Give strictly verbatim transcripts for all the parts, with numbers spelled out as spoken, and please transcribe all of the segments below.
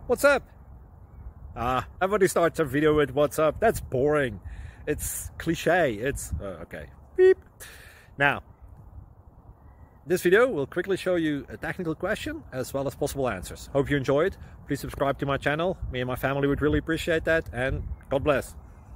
What's up? Ah, everybody starts a video with what's up. That's boring. It's cliche. It's uh, okay. Beep. Now, this video will quickly show you a technical question as well as possible answers. Hope you enjoy it. Please subscribe to my channel. Me and my family would really appreciate that, and God bless.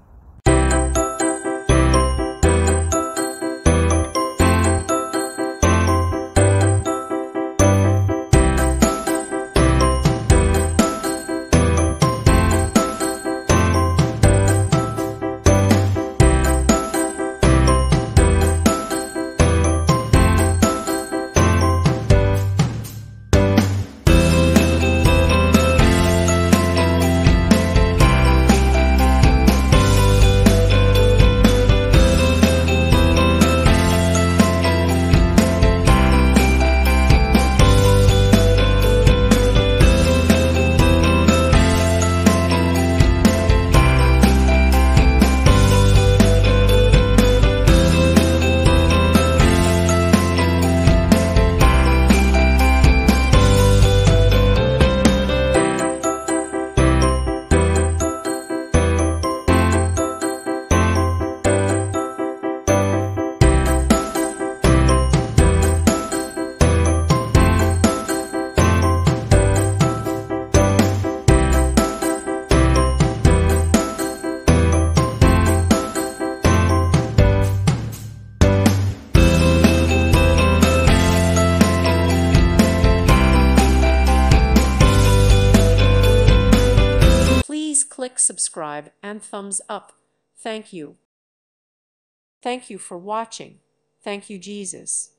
Please click subscribe and thumbs up. Thank you. Thank you for watching. Thank you, Jesus.